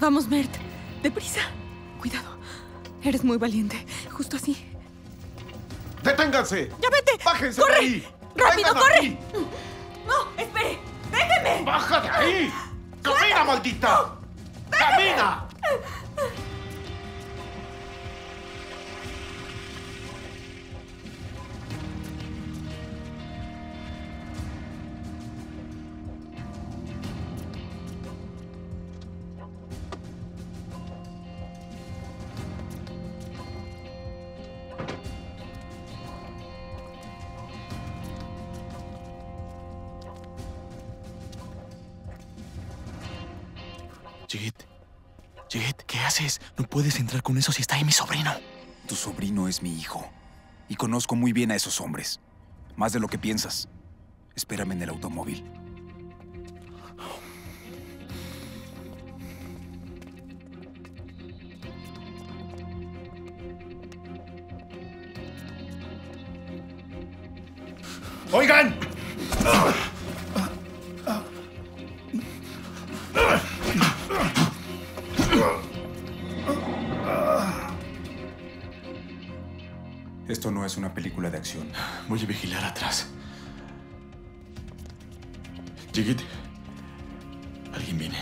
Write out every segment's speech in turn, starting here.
Vamos, Mert. Deprisa. Cuidado. Eres muy valiente. Justo así. ¡Deténganse! ¡Ya vete! ¡Bájense ¡Corre! de ahí! ¡Rápido, ¡Vengan corre! aquí! ¡No! ¡Espere! ¡Déjeme! ¡Baja de ahí! ¡Camina, maldita! ¡Camina! Jet, ¿qué haces? No puedes entrar con eso si está ahí mi sobrino. Tu sobrino es mi hijo. Y conozco muy bien a esos hombres. Más de lo que piensas. Espérame en el automóvil. ¡Oigan! Esto no es una película de acción. Voy a vigilar atrás. Jigit, alguien viene.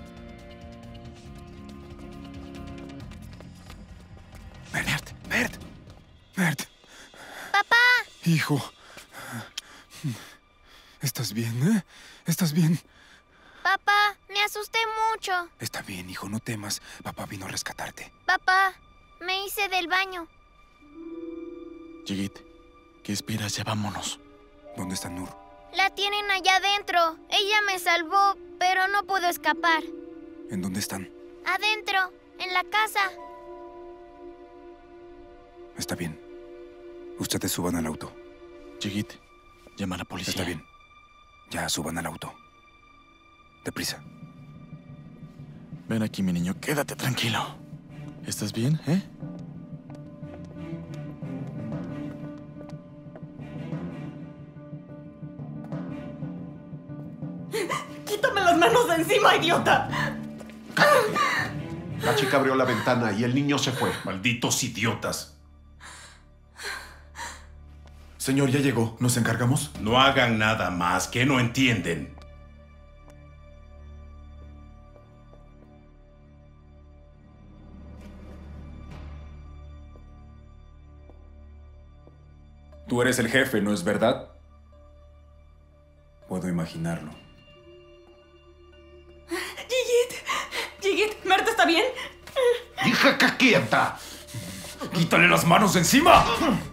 Mert. ¡Papá! Hijo. ¿Estás bien, ¿Estás bien? Papá, me asusté mucho. Está bien, hijo, no temas. Papá vino a rescatarte. Papá, me hice del baño. Jigit, ¿qué esperas? Ya vámonos. ¿Dónde está Nur? La tienen allá adentro. Ella me salvó, pero no pudo escapar. ¿En dónde están? Adentro, en la casa. Está bien. Ustedes suban al auto. Jigit, llama a la policía. Está bien. Ya suban al auto. Deprisa. Ven aquí, mi niño. Quédate tranquilo. ¿Estás bien, ¡Quítame las manos de encima, idiota! ¡Cállate! La chica abrió la ventana y el niño se fue. ¡Malditos idiotas! Señor, ya llegó. ¿Nos encargamos? No hagan nada más, que no entienden. Tú eres el jefe, ¿no es verdad? Puedo imaginarlo. Jigit, ¿Mert está bien? ¡Dije que quieta! ¡Quítale las manos de encima!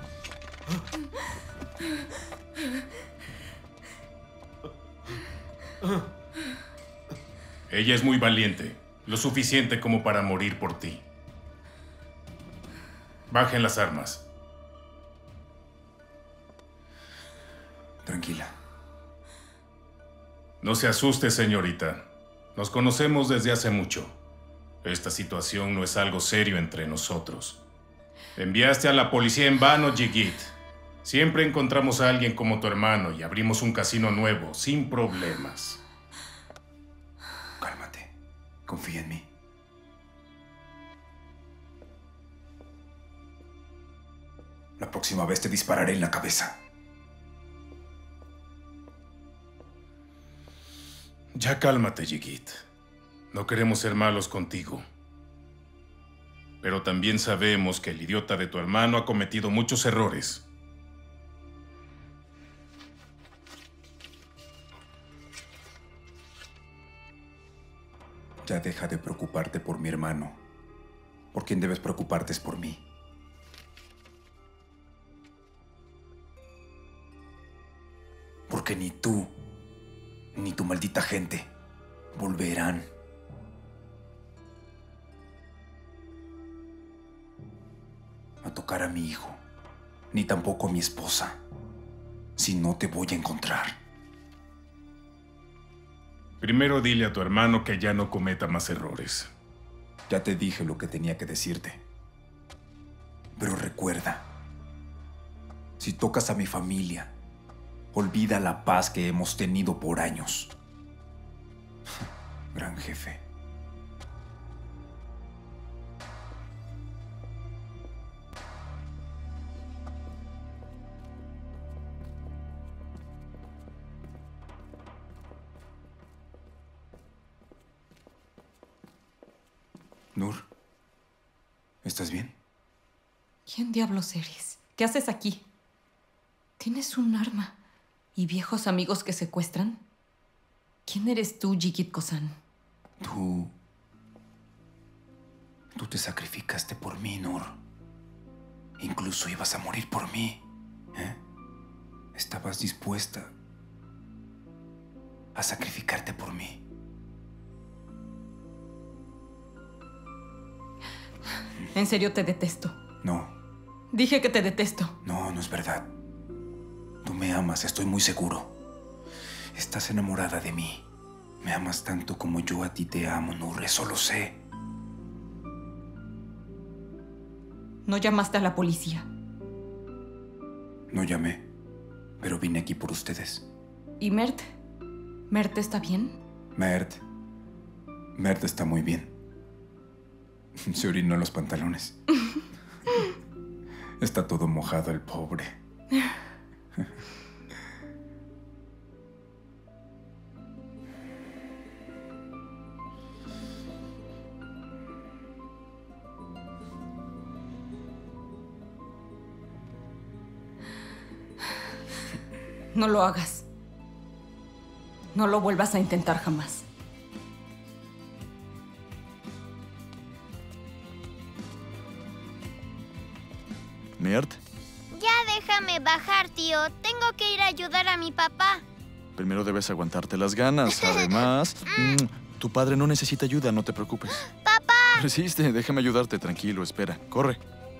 Ella es muy valiente, lo suficiente como para morir por ti. Bajen las armas. Tranquila. No se asuste, señorita. Nos conocemos desde hace mucho. Esta situación no es algo serio entre nosotros. Enviaste a la policía en vano, Jigit. Siempre encontramos a alguien como tu hermano y abrimos un casino nuevo, sin problemas. Cálmate. Confía en mí. La próxima vez te dispararé en la cabeza. Ya cálmate, Jigit. No queremos ser malos contigo. Pero también sabemos que el idiota de tu hermano ha cometido muchos errores. Ya deja de preocuparte por mi hermano. Por quien debes preocuparte es por mí. Porque ni tú, ni tu maldita gente volverán. A tocar a mi hijo, ni tampoco a mi esposa. Si no, te voy a encontrar. Primero dile a tu hermano que ya no cometa más errores. Ya te dije lo que tenía que decirte. Pero recuerda, si tocas a mi familia, olvida la paz que hemos tenido por años. Gran jefe. Nur, ¿estás bien? ¿Quién diablos eres? ¿Qué haces aquí? ¿Tienes un arma y viejos amigos que secuestran? ¿Quién eres tú, Jigit Kosan? Tú te sacrificaste por mí, Nur. Incluso ibas a morir por mí. ¿Eh? Estabas dispuesta a sacrificarte por mí. En serio te detesto. No, Dije que te detesto. no es verdad. Tú me amas, estoy muy seguro. Estás enamorada de mí. Me amas tanto como yo a ti te amo, Nur, eso lo sé. No llamaste a la policía. No llamé, pero vine aquí por ustedes. ¿Y Mert? ¿Mert está bien? Mert está muy bien. Se orinó en los pantalones. Está todo mojado el pobre. No lo hagas. No lo vuelvas a intentar jamás. Mert, Ya déjame bajar, tío. Tengo que ir a ayudar a mi papá. primero debes aguantarte las ganas. Además, tu padre no necesita ayuda, no te preocupes. ¡Papá! Resiste, déjame ayudarte, tranquilo, espera. Corre.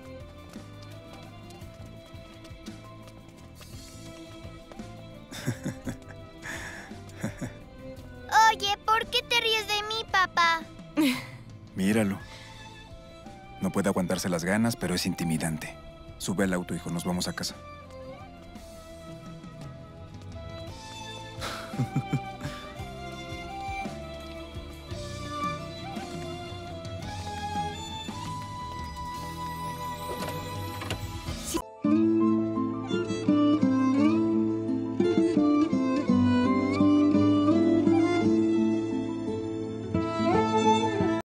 Oye, ¿por qué te ríes de mí, papá? Míralo. No puede aguantarse las ganas, pero es intimidante. Sube al auto, hijo, nos vamos a casa.